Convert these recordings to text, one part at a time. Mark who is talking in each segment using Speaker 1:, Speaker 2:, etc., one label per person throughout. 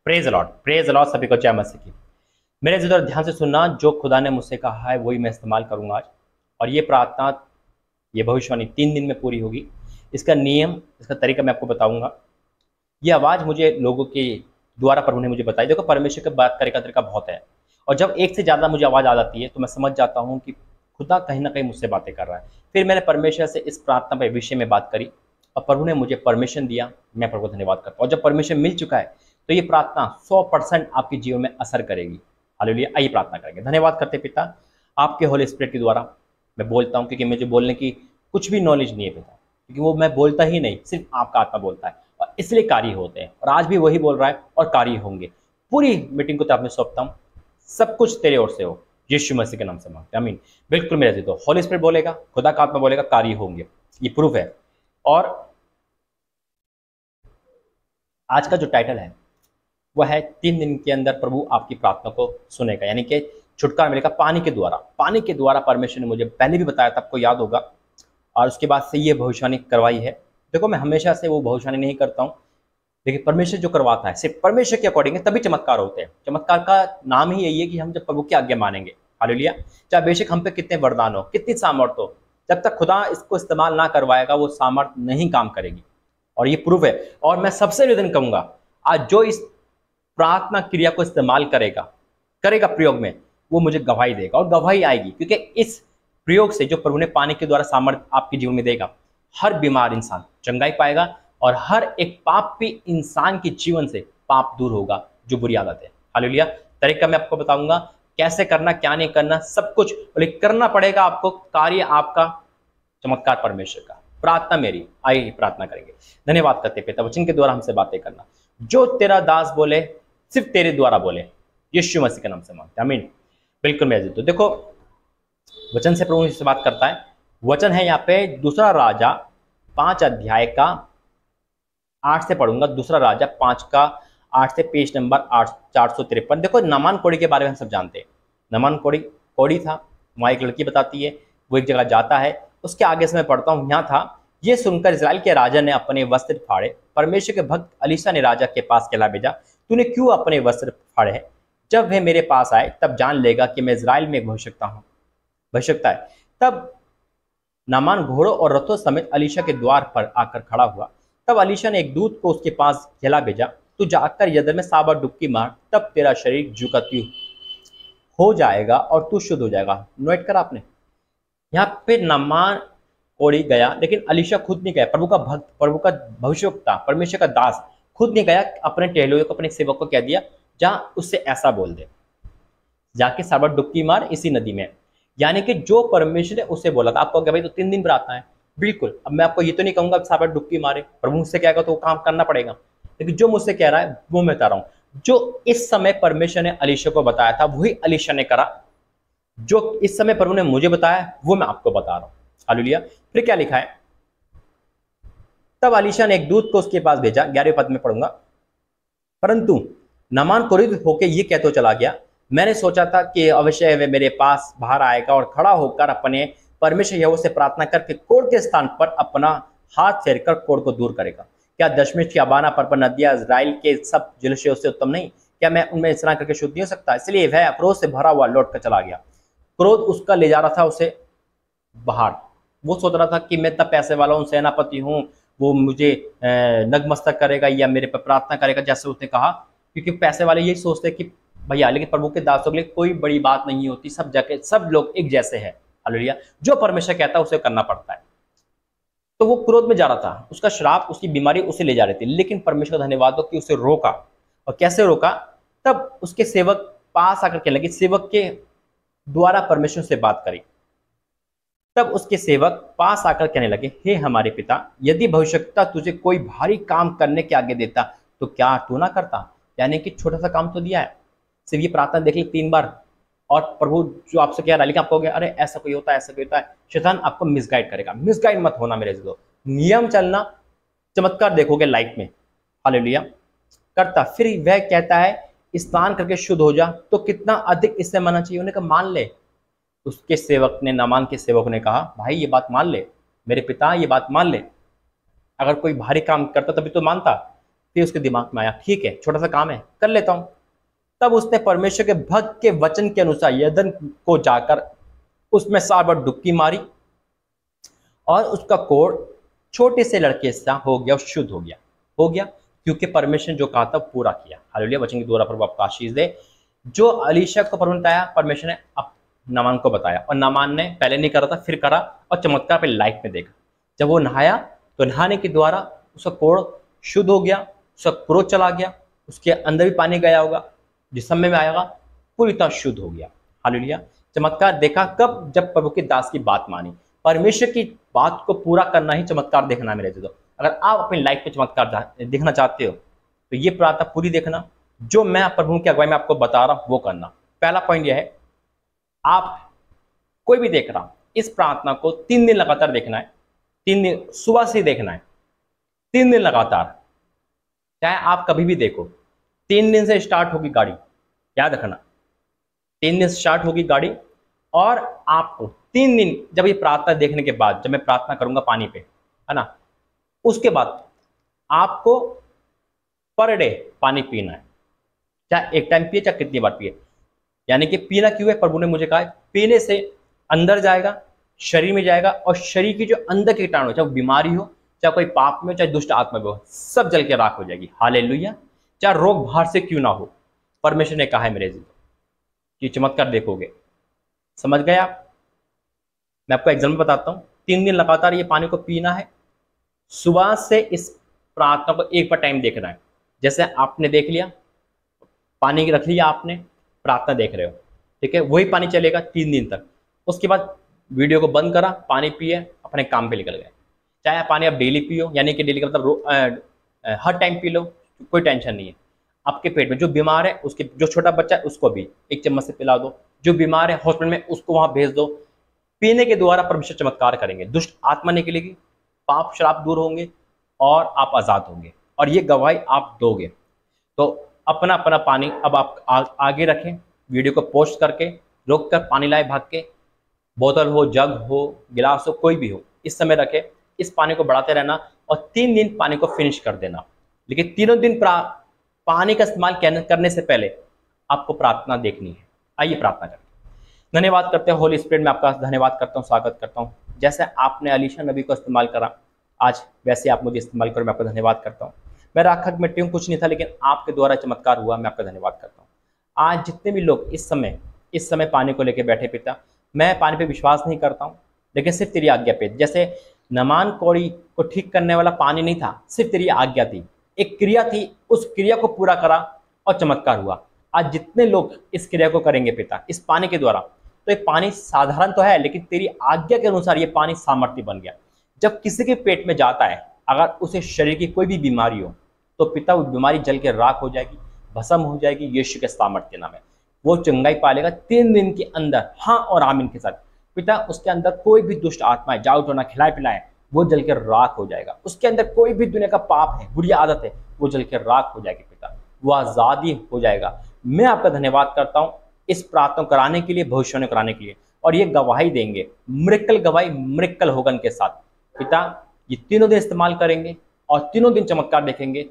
Speaker 1: Praise Lord, सभी को जय मसीह की। मेरे ज़रा ध्यान से सुनना, जो खुदा ने मुझसे कहा है वही मैं इस्तेमाल करूंगा आज। और ये प्रार्थना, ये भविष्यवाणी 3 दिन में पूरी होगी। इसका नियम, इसका तरीका मैं आपको बताऊंगा। ये आवाज़ मुझे लोगों के द्वारा प्रभु ने मुझे बताई। देखो, परमेश्वर की बात करने का तरीका बहुत है, और जब एक से ज़्यादा मुझे आवाज़ आ जाती है तो मैं समझ जाता हूँ कि खुदा कहीं ना कहीं मुझसे बातें कर रहा है। फिर मैंने परमेश्वर से इस प्रार्थना पर विषय में बात करी और प्रभु ने मुझे परमिशन दिया। मैं प्रभु को धन्यवाद करता हूँ। और जब परमिशन मिल चुका है तो ये प्रार्थना 100% आपके जीवन में असर करेगी। हालेलुया। आइए प्रार्थना करेंगे। धन्यवाद करते पिता, आपके होली स्पिरिट के द्वारा मैं बोलता हूँ, क्योंकि मुझे बोलने की कुछ भी नॉलेज नहीं है पिता, क्योंकि वो मैं बोलता ही नहीं, सिर्फ आपका आत्मा बोलता है, और इसलिए कार्य होते हैं। और आज भी वही बोल रहा है और कार्य होंगे। पूरी मीटिंग को तो आप में सौंपता हूँ, सब कुछ तेरे ओर से हो, यीशु मसीह के नाम से मांगते हैं, आमीन। बिल्कुल मेरे से होली स्पिरिट बोलेगा, खुदा का आत्मा बोलेगा, कार्य होंगे, ये प्रूफ है। और आज का जो टाइटल है वह है 3 दिन के अंदर प्रभु आपकी प्रार्थना को सुनेगा, यानी कि छुटकारा मिलेगा पानी के द्वारा। पानी के द्वारा परमेश्वर ने मुझे पहले भी बताया था, आपको याद होगा, और उसके बाद से ये भविष्यवाणी करवाई है। देखो, मैं हमेशा से वो भविष्यवाणी नहीं करता हूँ, लेकिन परमेश्वर जो करवाता है सिर्फ परमेश्वर के अकॉर्डिंग है, तभी चमत्कार होते हैं। चमत्कार का नाम ही यही है कि हम जब प्रभु की आज्ञा मानेंगे। हालेलुया। चाहे बेशक हम पे कितने वरदान हो, कितनी सामर्थ हो, जब तक खुदा इसको इस्तेमाल ना करवाएगा वो सामर्थ नहीं काम करेगी। और ये प्रूफ है। और मैं सबसे निवेदन करूंगा, आज जो इस प्रार्थना क्रिया को इस्तेमाल करेगा प्रयोग में, वो मुझे गवाही देगा, और गवाही आएगी, क्योंकि इस प्रयोग से जो प्रभु ने पानी के द्वारा सामर्थ्य आपके जीवन में देगा, हर बीमार इंसान चंगाई पाएगा, और हर एक पापी इंसान के जीवन से पाप दूर होगा, जो बुरी आदत है। हालेलुया। तरीका मैं आपको बताऊंगा, कैसे करना, क्या नहीं करना, सब कुछ, लेकिन करना पड़ेगा आपको। कार्य आपका, चमत्कार परमेश्वर का, प्रार्थना मेरी। आइए प्रार्थना करेंगे। धन्यवाद करते पिता, वचन के द्वारा हमसे बातें करना, जो तेरा दास बोले सिर्फ तेरे द्वारा बोले, यीशु मसीह के नाम से मांगते हैं, आमीन। बिल्कुल मैं तो देखो, वचन से प्रभु से बात करता है। वचन है यहाँ पे दूसरा राजा 5 अध्याय का 8 से पढ़ूंगा। दूसरा राजा 5 का 8 से, पेज नंबर 453। देखो, नामान कोड़ी के बारे में हम सब जानते हैं। नामान कोड़ी था, वहाँ एक लड़की बताती है, वो एक जगह जाता है। उसके आगे से मैं पढ़ता हूँ, यहाँ था, ये सुनकर इजराइल के राजा ने अपने वस्त्र फाड़े। परमेश्वर के भक्त अलीशा ने राजा के पास कहला भेजा, तूने क्यों अपने वस्त्र फाड़े हैं? जब वह मेरे पास आए तब जान लेगा कि मैं इजराइल में एक भविष्यवक्ता है। तब नामान घोड़ों और रथों समेत अलीशा के द्वार पर आकर खड़ा हुआ। तब अलीशा ने एक दूत को उसके पास कहला भेजा, तू जाकर यरदन में 7 बार डुबकी मार, तब तेरा शरीर जुकत्यु हो जाएगा और तू शुद्ध हो जाएगा। नोट करा आपने, यहाँ पे नामान कोड़ी गया, लेकिन अलीशा खुद नहीं गया। प्रभु का भक्त, प्रभु का भविष्यवक्ता, परमेश्वर का दास खुद नहीं गया। अपने टहलुए को, अपने सेवक को कह दिया, जा उससे ऐसा बोल दे, जाके 7 बार डुबकी मार इसी नदी में। यानी कि जो परमेश्वर ने उसे बोला था। आपको क्या भाई तो 3 दिन प्रार्थना है, बिल्कुल। अब मैं आपको ये तो नहीं कहूंगा 7 बार डुबकी मारे, प्रभु मुझसे कहेगा तो वो काम करना पड़ेगा, लेकिन जो मुझसे कह रहा है वो मैं बता रहा हूँ। जो इस समय परमेश्वर ने अलीशा को बताया था वही अलीशा ने करा, जो इस समय प्रभु ने मुझे बताया वो मैं आपको बता रहा हूँ। हालेलुया। फिर क्या लिखा है, तब अलीशा ने एक दूत को उसके पास भेजा, 11वें पद में पढ़ूंगा। परंतु नामान क्रोधित होकर ये कहते चला गया, मैंने सोचा था कि अवश्य वे मेरे पास बाहर आएगा और खड़ा होकर अपने परमेश्वर यहोवा से प्रार्थना करके कोढ़ के स्थान पर अपना हाथ फेरकर कोढ़ को दूर करेगा। क्या दशमेश की अबाना पर नदियां इजराइल के सब जलाशयों से उत्तम नहीं? क्या मैं उनमें स्नान करके शुद्ध नहीं हो सकता? इसलिए वह क्रोध से भरा हुआ लौट कर चला गया। क्रोध उसका ले जा रहा था उसे बाहर। वो सोच रहा था कि मैं इतना पैसे वाला हूँ, सेनापति हूँ, वो मुझे नगमस्तक करेगा या मेरे पर प्रार्थना करेगा, जैसे उसने कहा। क्योंकि पैसे वाले यही सोचते हैं कि भैया, लेकिन प्रभु के दासों के लिए कोई बड़ी बात नहीं होती, सब जगह सब लोग एक जैसे हैं। हालेलुया। जो परमेश्वर कहता है उसे करना पड़ता है। तो वो क्रोध में जा रहा था, उसका श्राप, उसकी बीमारी उसे ले जा रही थी, लेकिन परमेश्वर का धन्यवाद हो कि उसे रोका। और कैसे रोका? तब उसके सेवक पास आकर कहने लगे, सेवक के द्वारा परमेश्वर से बात करी। तब उसके सेवक पास आकर कहने लगे, हे हमारे पिता, यदि भविष्यवक्ता तुझे कोई भारी काम करने के आगे देता तो क्या तू ना करता? यानी कि छोटा सा काम तो दिया है, सिर्फ ये प्रार्थना देख ली 3 बार, और प्रभु जो आपसे कह रहा है, लेकिन आप कहोगे अरे ऐसा कोई होता है, ऐसा कोई होता है। शैतान आपको मिसगाइड करेगा। मिसगाइड मत होना मेरे दोस्तों, नियम चलना, चमत्कार देखोगे लाइफ में। हालेलुया। करता फिर वह कहता है स्नान करके शुद्ध हो जा, तो कितना अधिक इससे मानना चाहिए? उन्होंने कहा मान ले। उसके सेवक ने, नामान के सेवक ने कहा, भाई ये बात मान ले, मेरे पिता ये बात मान ले। अगर कोई भारी काम करता तभी तो मानता। फिर उसके दिमाग में आया, ठीक है छोटा सा काम है कर लेता हूँ। तब उसने परमेश्वर के भक्त के वचन के अनुसार यरदन को जाकर उसमें 7 बार डुबकी मारी और उसका कोढ़ छोटे से लड़के सा हो गया और शुद्ध हो गया क्योंकि परमेश्वर ने जो कहा था पूरा किया। हालेलुया, वचन के द्वारा प्रभु आपको आशीष दे। जो अलीशा को परमेश्वर ने बताया, परमेश्वर ने अब नामान को बताया, और नामान ने पहले नहीं करा था, फिर करा और चमत्कार पे लाइफ में देखा। जब वो नहाया तो नहाने के द्वारा उसका कोढ़ शुद्ध हो गया, उसका क्रोध चला गया, उसके अंदर भी पानी गया होगा, जिस समय में आएगा पूरी तरह शुद्ध हो गया। हालेलुया, चमत्कार देखा कब? जब प्रभु के दास की बात मानी। परमेश्वर की बात को पूरा करना ही चमत्कार देखना है मेरे दोस्तों। अगर आप अपनी लाइफ में चमत्कार देखना चाहते हो तो ये प्रार्थना पूरी देखना, जो मैं प्रभु की अगुवाई में आपको बता रहा हूं वो करना। पहला पॉइंट यह है, आप कोई भी देख रहा, इस प्रार्थना को 3 दिन लगातार देखना है। 3 दिन सुबह से देखना है, 3 दिन लगातार, चाहे आप कभी भी देखो। 3 दिन से स्टार्ट होगी गाड़ी, याद रखना 3 दिन से स्टार्ट होगी गाड़ी। और आपको 3 दिन जब ये प्रार्थना देखने के बाद, जब मैं प्रार्थना करूंगा पानी पे, है ना, उसके बाद आपको पर डे पानी पीना है, चाहे एक टाइम पिए चाहे कितनी बार पिए। यानी कि पीना क्यों है? प्रभु ने मुझे कहा है पीने से अंदर जाएगा, शरीर में जाएगा, और शरीर की जो अंदर के कीटाणु, चाहे बीमारी हो, चाहे कोई पाप में, चाहे दुष्ट आत्मा में हो, सब जल के राख हो जाएगी। हालेलुया, चाहे रोग बाहर से क्यों ना हो, परमेश्वर ने कहा है मेरे जीवन कि चमत्कार देखोगे। समझ गए आप? मैं आपको एग्जाम्पल बताता हूँ। 3 दिन लगातार ये पानी को पीना है। सुबह से इस प्रार्थना को एक बार टाइम देखना है। जैसे आपने देख लिया, पानी रख लिया, आपने प्रार्थना देख रहे हो, ठीक है, वही पानी चलेगा 3 दिन तक। उसके बाद वीडियो को बंद करा, पानी पिए, अपने काम पे निकल गए। चाहे पानी आप डेली पियो, यानी कि डेली का मतलब हर टाइम पी लो, कोई टेंशन नहीं है। आपके पेट में जो बीमार है, उसके जो छोटा बच्चा है उसको भी 1 चम्मच से पिला दो। जो बीमार है हॉस्पिटल में, उसको वहां भेज दो। पीने के द्वारा परमेश्वर चमत्कार करेंगे, दुष्ट आत्मा निकलेगी, पाप श्राप दूर होंगे और आप आजाद होंगे, और ये गवाही आप दोगे। तो अपना अपना पानी अब आप आगे रखें, वीडियो को पोस्ट करके रोक कर पानी लाए, भाग के, बोतल हो, जग हो, गिलास हो, कोई भी हो, इस समय रखे। इस पानी को बढ़ाते रहना और 3 दिन पानी को फिनिश कर देना। लेकिन तीनों दिन पानी का इस्तेमाल करने से पहले आपको प्रार्थना देखनी है। आइए प्रार्थना करें। धन्यवाद करते हैं होली स्पिरिट में, आपका धन्यवाद करता हूँ, स्वागत करता हूँ। जैसे आपने अलीशा नबी को इस्तेमाल करा आज, वैसे आप मुझे इस्तेमाल करो। मैं आपका धन्यवाद करता हूँ। मैं राखक मिट्टी हूँ, कुछ नहीं था, लेकिन आपके द्वारा चमत्कार हुआ। मैं आपका धन्यवाद करता हूँ। आज जितने भी लोग इस समय पानी को लेकर बैठे, पिता, मैं पानी पे विश्वास नहीं करता हूँ, लेकिन सिर्फ तेरी आज्ञा पे। जैसे नमान कौड़ी को ठीक करने वाला पानी नहीं था, सिर्फ तेरी आज्ञा थी, एक क्रिया थी, उस क्रिया को पूरा करा और चमत्कार हुआ। आज जितने लोग इस क्रिया को करेंगे पिता, इस पानी के द्वारा, तो ये पानी साधारण तो है, लेकिन तेरी आज्ञा के अनुसार ये पानी सामर्थ्य बन गया। जब किसी के पेट में जाता है, अगर उसे शरीर की कोई भी बीमारी हो, तो पिता वो बीमारी जल के राख हो जाएगी, भस्म हो जाएगी, यीशु के सामर्थ्य नाम है। वो चंगाई पा लेगा 3 दिन के अंदर, हाँ और आमीन के साथ। पिता, उसके अंदर कोई भी दुष्ट आत्मा है, जाओ टोना खिलाए पिलाए, वो जल के राख हो जाएगा। उसके अंदर कोई भी दुनिया का पाप है, बुरी आदत है, वो जल के राख हो जाएगी पिता, वो आज़ादी हो जाएगा। मैं आपका धन्यवाद करता हूँ इस प्रार्थना कराने के लिए, भविष्यवाणी कराने के लिए, और ये गवाही देंगे, मिरेकल गवाही, मिरेकल होगा इनके साथ। पिता, ये तीनों दिन इस्तेमाल करेंगे और तीनों दिन चमत्कार देखेंगे।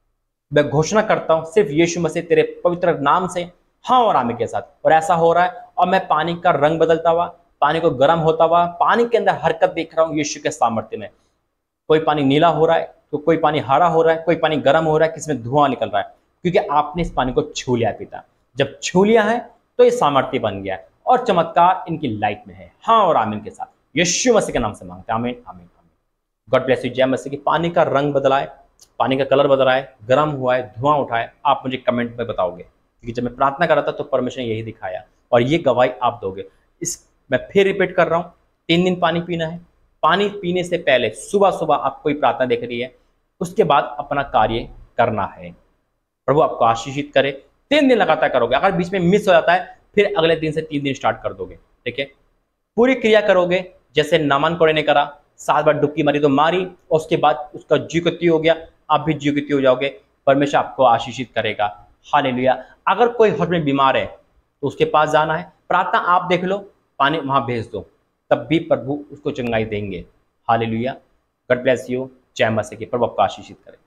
Speaker 1: मैं घोषणा करता हूँ सिर्फ यीशु मसीह तेरे पवित्र नाम से, हाँ और आमीन के साथ। और ऐसा हो रहा है, और मैं पानी का रंग बदलता हुआ, पानी को गर्म होता हुआ, पानी के अंदर हरकत देख रहा हूँ यीशु के सामर्थ्य में। कोई पानी नीला हो रहा है, तो कोई पानी हरा हो रहा है, कोई पानी गर्म हो रहा है, किसमें धुआं निकल रहा है, क्योंकि आपने इस पानी को छू लिया है पिता। जब छू लिया है तो ये सामर्थ्य बन गया है, और चमत्कार इनकी लाइफ में है, हाँ और आमीन के साथ। यीशु मसीह के नाम से मांगते हैं, आमीन आमीन आमीन। God bless you. जय मसीह की। पानी का रंग बदला है, पानी का कलर बदला है, गर्म हुआ है, धुआं उठा है, आप मुझे कमेंट में बताओगे, क्योंकि जब मैं प्रार्थना कर रहा था तो परमेश्वर ने यही दिखाया, और ये गवाही आप दोगे। मैं फिर रिपीट कर रहा हूँ, 3 दिन पानी पीना है। पानी पीने से पहले सुबह सुबह आप कोई प्रार्थना देख रही है, उसके बाद अपना कार्य करना है। प्रभु आपको आशीषित करे। 3 दिन लगातार करोगे, अगर बीच में मिस हो जाता है फिर अगले दिन से 3 दिन स्टार्ट कर दोगे, ठीक है। पूरी क्रिया करोगे, जैसे नामान कोड़े ने करा, 7 बार डुबकी मारी तो मारी, और उसके बाद उसका जीवती हो गया, आप भी जीवती हो जाओगे। परमेश्वर आपको आशीषित करेगा। हालेलुया। अगर कोई हॉस्पिटल में बीमार है तो उसके पास जाना है, प्रार्थना आप देख लो, पानी वहां भेज दो, तब भी प्रभु उसको चंगाई देंगे। हालेलुया। God bless you. जय मसीह की। प्रभु आपको आशीषित करे।